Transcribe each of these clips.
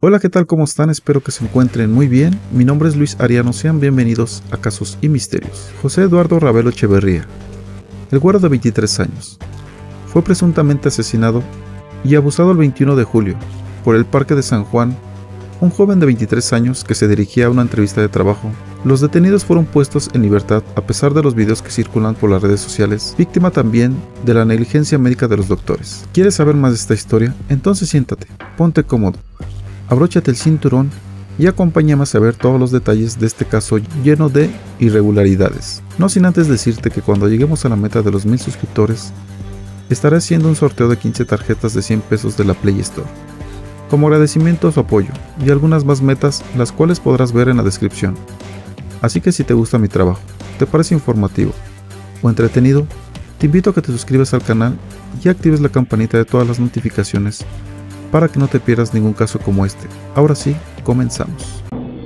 Hola, ¿qué tal? ¿Cómo están? Espero que se encuentren muy bien. Mi nombre es Luis Ariano, sean bienvenidos a Casos y Misterios. José Eduardo Ravelo Echeverría, el güero de 23 años, fue presuntamente asesinado y abusado el 21 de julio por el Parque de San Juan, un joven de 23 años que se dirigía a una entrevista de trabajo. Los detenidos fueron puestos en libertad a pesar de los videos que circulan por las redes sociales, víctima también de la negligencia médica de los doctores. ¿Quieres saber más de esta historia? Entonces siéntate, ponte cómodo, abróchate el cinturón y acompáñame a saber todos los detalles de este caso lleno de irregularidades. No sin antes decirte que cuando lleguemos a la meta de los 1000 suscriptores, estaré haciendo un sorteo de 15 tarjetas de 100 pesos de la Play Store, como agradecimiento a su apoyo, y algunas más metas, las cuales podrás ver en la descripción. Así que si te gusta mi trabajo, te parece informativo o entretenido, te invito a que te suscribas al canal y actives la campanita de todas las notificaciones para que no te pierdas ningún caso como este. Ahora sí, comenzamos.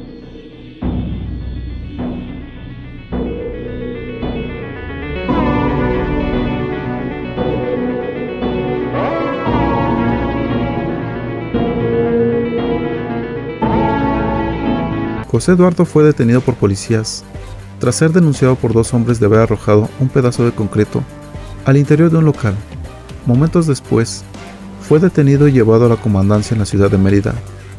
José Eduardo fue detenido por policías tras ser denunciado por dos hombres de haber arrojado un pedazo de concreto al interior de un local. Momentos después, fue detenido y llevado a la comandancia en la ciudad de Mérida.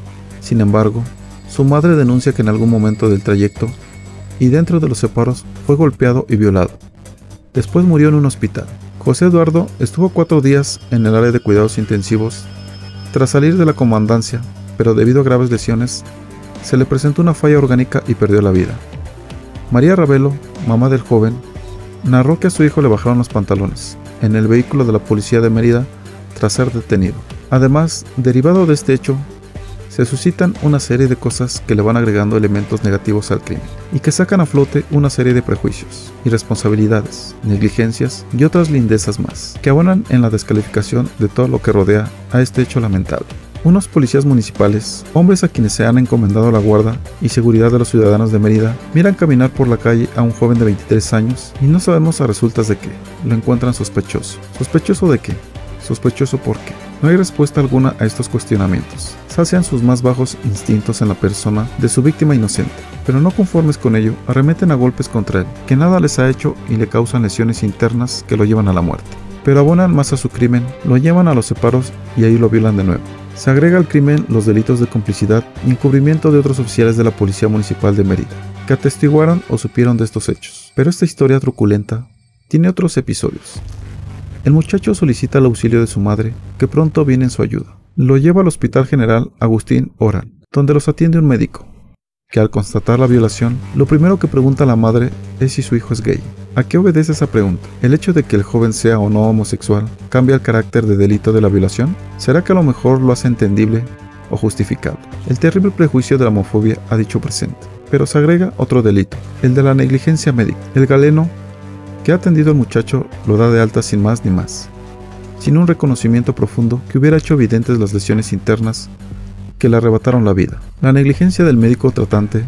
Sin embargo, su madre denuncia que en algún momento del trayecto y dentro de los separos fue golpeado y violado. Después murió en un hospital. José Eduardo estuvo 4 días en el área de cuidados intensivos tras salir de la comandancia, pero debido a graves lesiones, se le presentó una falla orgánica y perdió la vida. María Ravelo, mamá del joven, narró que a su hijo le bajaron los pantalones en el vehículo de la policía de Mérida tras ser detenido. Además, derivado de este hecho, se suscitan una serie de cosas que le van agregando elementos negativos al crimen y que sacan a flote una serie de prejuicios, irresponsabilidades, negligencias y otras lindezas más, que abonan en la descalificación de todo lo que rodea a este hecho lamentable. Unos policías municipales, hombres a quienes se han encomendado la guarda y seguridad de los ciudadanos de Mérida, miran caminar por la calle a un joven de 23 años y no sabemos a resultas de qué. Lo encuentran sospechoso. ¿Sospechoso de qué? ¿Sospechoso por qué? No hay respuesta alguna a estos cuestionamientos. Sacian sus más bajos instintos en la persona de su víctima inocente, pero no conformes con ello, arremeten a golpes contra él, que nada les ha hecho y le causan lesiones internas que lo llevan a la muerte. Pero abonan más a su crimen, lo llevan a los separos y ahí lo violan de nuevo. Se agrega al crimen los delitos de complicidad y encubrimiento de otros oficiales de la Policía Municipal de Mérida, que atestiguaron o supieron de estos hechos. Pero esta historia truculenta tiene otros episodios. El muchacho solicita el auxilio de su madre, que pronto viene en su ayuda. Lo lleva al Hospital General Agustín Orán, donde los atiende un médico, que al constatar la violación, lo primero que pregunta a la madre es si su hijo es gay. ¿A qué obedece esa pregunta? ¿El hecho de que el joven sea o no homosexual cambia el carácter de delito de la violación? ¿Será que a lo mejor lo hace entendible o justificable? El terrible prejuicio de la homofobia ha dicho presente, pero se agrega otro delito, el de la negligencia médica. El galeno que ha atendido al muchacho lo da de alta sin más ni más, sin un reconocimiento profundo que hubiera hecho evidentes las lesiones internas que le arrebataron la vida. La negligencia del médico tratante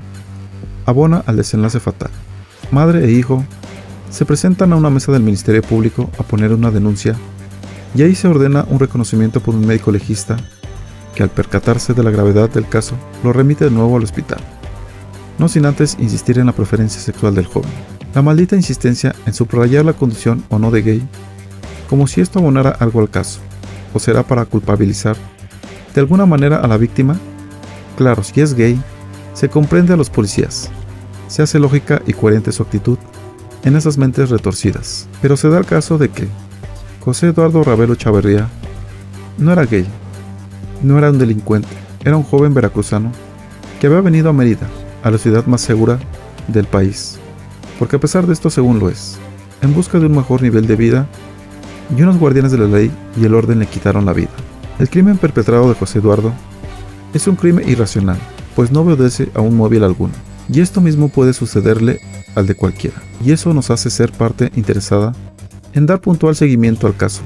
abona al desenlace fatal. Madre e hijo se presentan a una mesa del Ministerio Público a poner una denuncia y ahí se ordena un reconocimiento por un médico legista que al percatarse de la gravedad del caso lo remite de nuevo al hospital, no sin antes insistir en la preferencia sexual del joven. La maldita insistencia en subrayar la condición o no de gay, como si esto abonara algo al caso, o será para culpabilizar de alguna manera a la víctima. Claro, si es gay, se comprende a los policías, se hace lógica y coherente su actitud en esas mentes retorcidas, pero se da el caso de que José Eduardo Ravelo Echeverría no era gay, no era un delincuente, era un joven veracruzano que había venido a Mérida, a la ciudad más segura del país, porque a pesar de esto según lo es, en busca de un mejor nivel de vida, y unos guardianes de la ley y el orden le quitaron la vida. El crimen perpetrado de José Eduardo es un crimen irracional, pues no obedece a un móvil alguno, y esto mismo puede sucederle al de cualquiera, y eso nos hace ser parte interesada en dar puntual seguimiento al caso,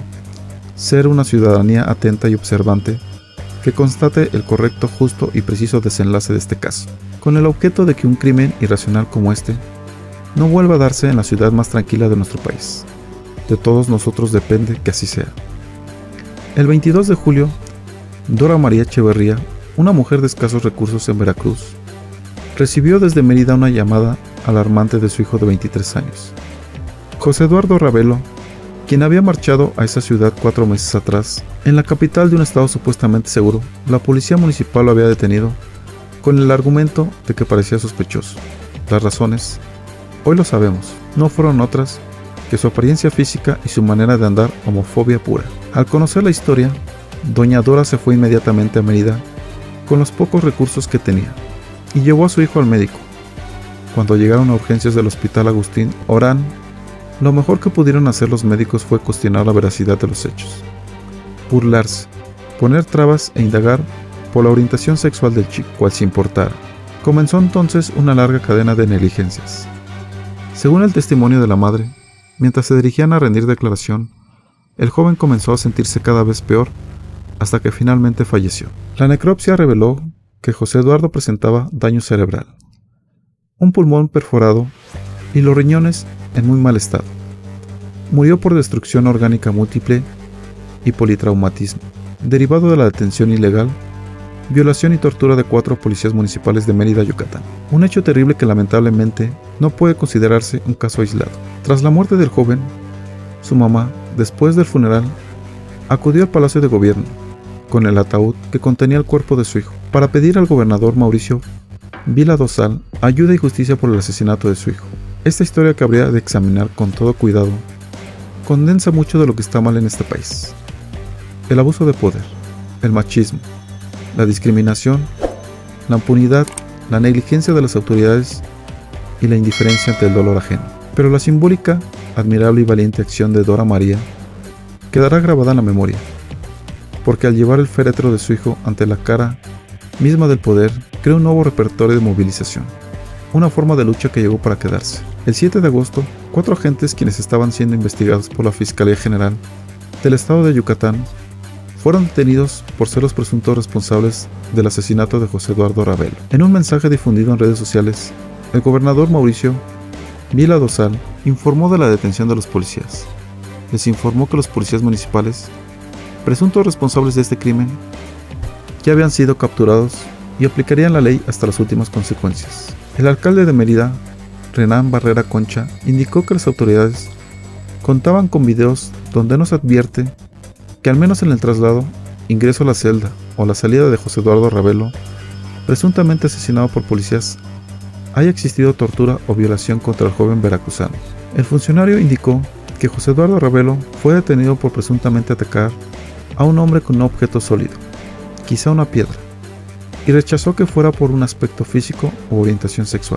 ser una ciudadanía atenta y observante que constate el correcto, justo y preciso desenlace de este caso, con el objeto de que un crimen irracional como este no vuelva a darse en la ciudad más tranquila de nuestro país. De todos nosotros depende que así sea. El 22 de julio, Dora María Echeverría una mujer de escasos recursos en Veracruz, recibió desde Mérida una llamada alarmante de su hijo de 23 años. José Eduardo Ravelo, quien había marchado a esa ciudad 4 meses atrás, en la capital de un estado supuestamente seguro, la policía municipal lo había detenido con el argumento de que parecía sospechoso. Las razones, hoy lo sabemos, no fueron otras que su apariencia física y su manera de andar, homofobia pura. Al conocer la historia, doña Dora se fue inmediatamente a Mérida con los pocos recursos que tenía y llevó a su hijo al médico. Cuando llegaron a urgencias del Hospital Agustín Orán, lo mejor que pudieron hacer los médicos fue cuestionar la veracidad de los hechos, burlarse, poner trabas e indagar por la orientación sexual del chico, cual se importara. Comenzó entonces una larga cadena de negligencias. Según el testimonio de la madre, mientras se dirigían a rendir declaración, el joven comenzó a sentirse cada vez peor hasta que finalmente falleció. La necropsia reveló que José Eduardo presentaba daño cerebral, un pulmón perforado y los riñones en muy mal estado. Murió por destrucción orgánica múltiple y politraumatismo, derivado de la detención ilegal, violación y tortura de 4 policías municipales de Mérida, Yucatán. Un hecho terrible que lamentablemente no puede considerarse un caso aislado. Tras la muerte del joven, su mamá, después del funeral, acudió al Palacio de Gobierno con el ataúd que contenía el cuerpo de su hijo para pedir al gobernador Mauricio Vila Dosal ayuda y justicia por el asesinato de su hijo. Esta historia que habría de examinar con todo cuidado condensa mucho de lo que está mal en este país: el abuso de poder, el machismo, la discriminación, la impunidad, la negligencia de las autoridades y la indiferencia ante el dolor ajeno. Pero la simbólica, admirable y valiente acción de Dora María quedará grabada en la memoria, porque al llevar el féretro de su hijo ante la cara misma del poder, creó un nuevo repertorio de movilización, una forma de lucha que llegó para quedarse. El 7 de agosto, 4 agentes quienes estaban siendo investigados por la Fiscalía General del Estado de Yucatán fueron detenidos por ser los presuntos responsables del asesinato de José Eduardo Ravelo. En un mensaje difundido en redes sociales, el gobernador Mauricio Vila Dosal informó de la detención de los policías. Les informó que los policías municipales, presuntos responsables de este crimen, ya habían sido capturados y aplicarían la ley hasta las últimas consecuencias. El alcalde de Mérida, Renán Barrera Concha, indicó que las autoridades contaban con videos donde nos advierte que al menos en el traslado, ingreso a la celda o la salida de José Eduardo Ravelo, presuntamente asesinado por policías, haya existido tortura o violación contra el joven veracruzano. El funcionario indicó que José Eduardo Ravelo fue detenido por presuntamente atacar a un hombre con un objeto sólido, quizá una piedra, y rechazó que fuera por un aspecto físico o orientación sexual.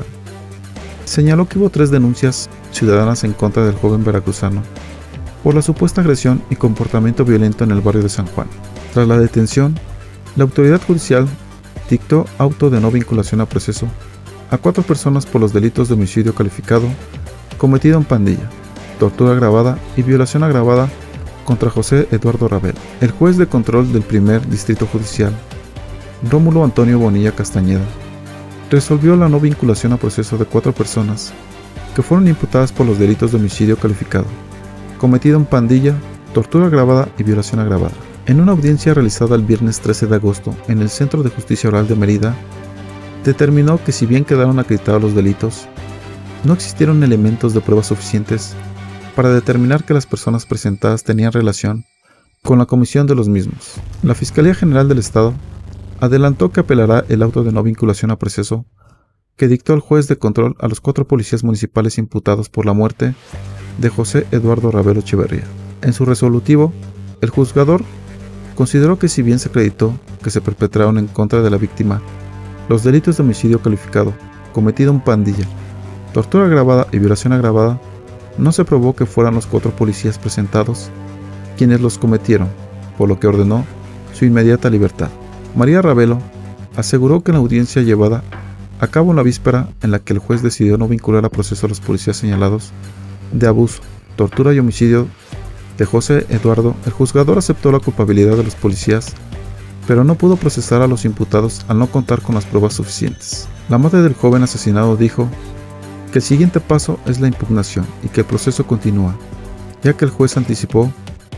Señaló que hubo 3 denuncias ciudadanas en contra del joven veracruzano por la supuesta agresión y comportamiento violento en el barrio de San Juan. Tras la detención, la autoridad judicial dictó auto de no vinculación a proceso a 4 personas por los delitos de homicidio calificado cometido en pandilla, tortura agravada y violación agravada contra José Eduardo Ravelo. El juez de control del primer distrito judicial, Rómulo Antonio Bonilla Castañeda, resolvió la no vinculación a proceso de 4 personas que fueron imputadas por los delitos de homicidio calificado, cometido en pandilla, tortura agravada y violación agravada. En una audiencia realizada el viernes 13 de agosto en el Centro de Justicia Oral de Mérida, determinó que si bien quedaron acreditados los delitos, no existieron elementos de pruebas suficientes para determinar que las personas presentadas tenían relación con la comisión de los mismos. La Fiscalía General del Estado adelantó que apelará el auto de no vinculación a proceso que dictó el juez de control a los 4 policías municipales imputados por la muerte de José Eduardo Ravelo Echeverría. En su resolutivo, el juzgador consideró que si bien se acreditó que se perpetraron en contra de la víctima los delitos de homicidio calificado, cometido en pandilla, tortura agravada y violación agravada, no se probó que fueran los 4 policías presentados quienes los cometieron, por lo que ordenó su inmediata libertad. María Ravelo aseguró que en la audiencia llevada a cabo en la víspera en la que el juez decidió no vincular a proceso a los policías señalados de abuso, tortura y homicidio de José Eduardo, el juzgador aceptó la culpabilidad de los policías, pero no pudo procesar a los imputados al no contar con las pruebas suficientes. La madre del joven asesinado dijo que el siguiente paso es la impugnación y que el proceso continúa, ya que el juez anticipó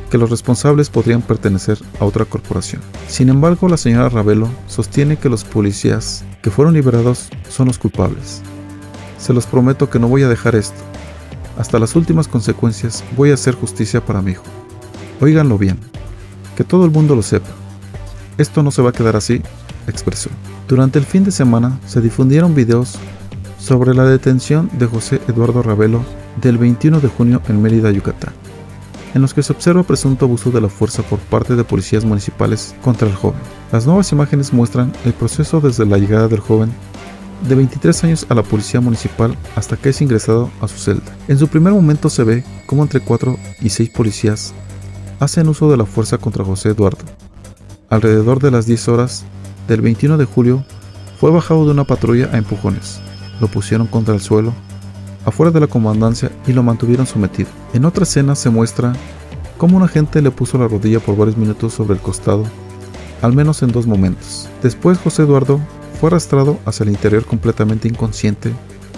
que los responsables podrían pertenecer a otra corporación. Sin embargo, la señora Ravelo sostiene que los policías que fueron liberados son los culpables. Se los prometo que no voy a dejar esto. Hasta las últimas consecuencias voy a hacer justicia para mi hijo. Óiganlo bien, que todo el mundo lo sepa. Esto no se va a quedar así, expresó. Durante el fin de semana se difundieron videos sobre la detención de José Eduardo Ravelo del 21 de junio en Mérida, Yucatán, en los que se observa presunto abuso de la fuerza por parte de policías municipales contra el joven. Las nuevas imágenes muestran el proceso desde la llegada del joven de 23 años a la policía municipal hasta que es ingresado a su celda. En su primer momento se ve cómo entre 4 y 6 policías hacen uso de la fuerza contra José Eduardo. Alrededor de las 10 horas del 21 de julio fue bajado de una patrulla a empujones, lo pusieron contra el suelo afuera de la comandancia y lo mantuvieron sometido. En otra escena se muestra cómo un agente le puso la rodilla por varios minutos sobre el costado, al menos en 2 momentos. Después José Eduardo fue arrastrado hacia el interior completamente inconsciente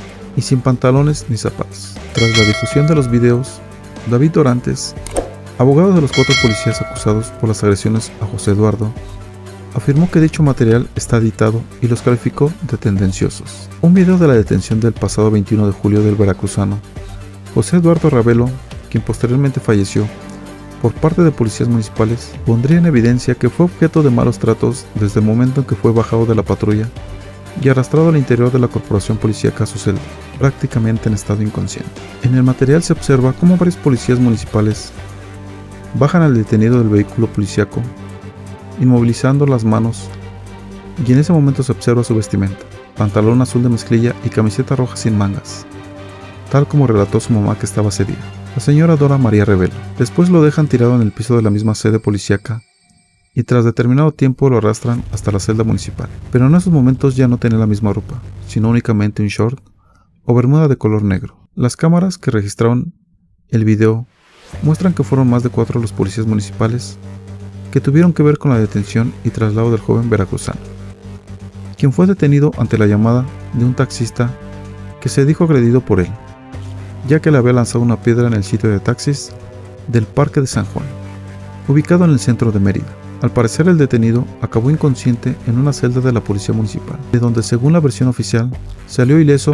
y sin pantalones ni zapatos. Tras la difusión de los videos, David Dorantes, abogado de los 4 policías acusados por las agresiones a José Eduardo, afirmó que dicho material está editado y los calificó de tendenciosos. Un video de la detención del pasado 21 de julio del veracruzano José Eduardo Ravelo, quien posteriormente falleció, por parte de policías municipales, pondría en evidencia que fue objeto de malos tratos desde el momento en que fue bajado de la patrulla y arrastrado al interior de la corporación policíaca a su celda, prácticamente en estado inconsciente. En el material se observa cómo varios policías municipales bajan al detenido del vehículo policíaco, inmovilizando las manos, y en ese momento se observa su vestimenta, pantalón azul de mezclilla y camiseta roja sin mangas, tal como relató su mamá que estaba ese día, la señora Dora María Ravelo. Después lo dejan tirado en el piso de la misma sede policíaca y tras determinado tiempo lo arrastran hasta la celda municipal, pero en esos momentos ya no tenía la misma ropa, sino únicamente un short o bermuda de color negro. Las cámaras que registraron el video muestran que fueron más de 4 los policías municipales que tuvieron que ver con la detención y traslado del joven veracruzano, quien fue detenido ante la llamada de un taxista que se dijo agredido por él, ya que le había lanzado una piedra en el sitio de taxis del Parque de San Juan, ubicado en el centro de Mérida. Al parecer el detenido acabó inconsciente en una celda de la policía municipal, de donde según la versión oficial salió ileso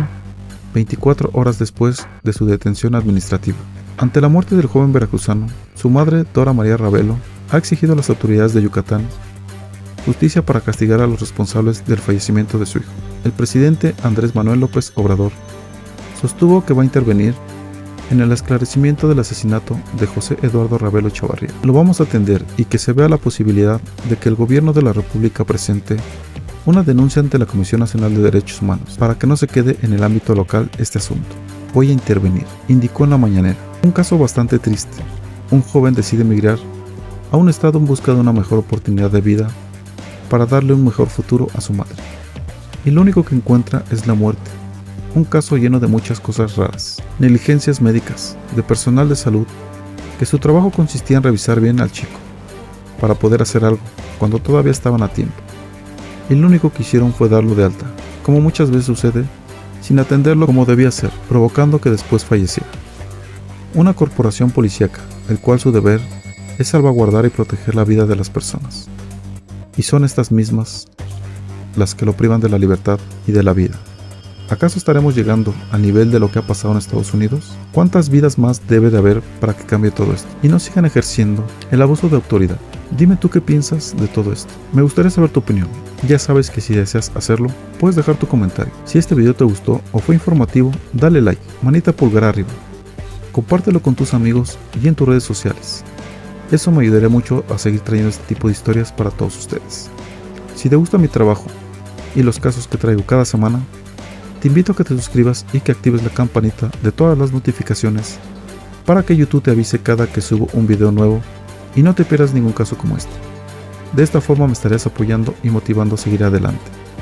24 horas después de su detención administrativa. Ante la muerte del joven veracruzano, su madre, Dora María Ravelo, ha exigido a las autoridades de Yucatán justicia para castigar a los responsables del fallecimiento de su hijo. El presidente Andrés Manuel López Obrador sostuvo que va a intervenir en el esclarecimiento del asesinato de José Eduardo Ravelo Chavarría. Lo vamos a atender y que se vea la posibilidad de que el gobierno de la República presente una denuncia ante la Comisión Nacional de Derechos Humanos para que no se quede en el ámbito local este asunto. Voy a intervenir, indicó en la mañanera. Un caso bastante triste. Un joven decide emigrar a un estado en busca de una mejor oportunidad de vida para darle un mejor futuro a su madre. Y lo único que encuentra es la muerte. Un caso lleno de muchas cosas raras. Negligencias médicas, de personal de salud, que su trabajo consistía en revisar bien al chico, para poder hacer algo, cuando todavía estaban a tiempo. Y lo único que hicieron fue darlo de alta, como muchas veces sucede, sin atenderlo como debía ser, provocando que después falleciera. Una corporación policíaca, el cual su deber es salvaguardar y proteger la vida de las personas. Y son estas mismas las que lo privan de la libertad y de la vida. ¿Acaso estaremos llegando al nivel de lo que ha pasado en Estados Unidos? ¿Cuántas vidas más debe de haber para que cambie todo esto y no sigan ejerciendo el abuso de autoridad? Dime tú qué piensas de todo esto. Me gustaría saber tu opinión. Ya sabes que si deseas hacerlo, puedes dejar tu comentario. Si este video te gustó o fue informativo, dale like, manita pulgar arriba. Compártelo con tus amigos y en tus redes sociales. Eso me ayudaría mucho a seguir trayendo este tipo de historias para todos ustedes. Si te gusta mi trabajo y los casos que traigo cada semana, te invito a que te suscribas y que actives la campanita de todas las notificaciones para que YouTube te avise cada que subo un video nuevo y no te pierdas ningún caso como este. De esta forma me estarías apoyando y motivando a seguir adelante.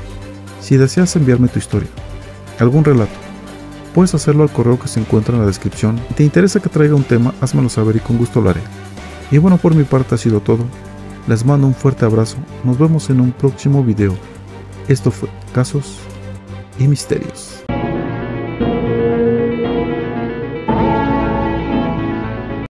Si deseas enviarme tu historia, algún relato, puedes hacerlo al correo que se encuentra en la descripción. Si te interesa que traiga un tema, házmelo saber y con gusto lo haré. Y bueno, por mi parte ha sido todo. Les mando un fuerte abrazo. Nos vemos en un próximo video. Esto fue Casos y Misterios.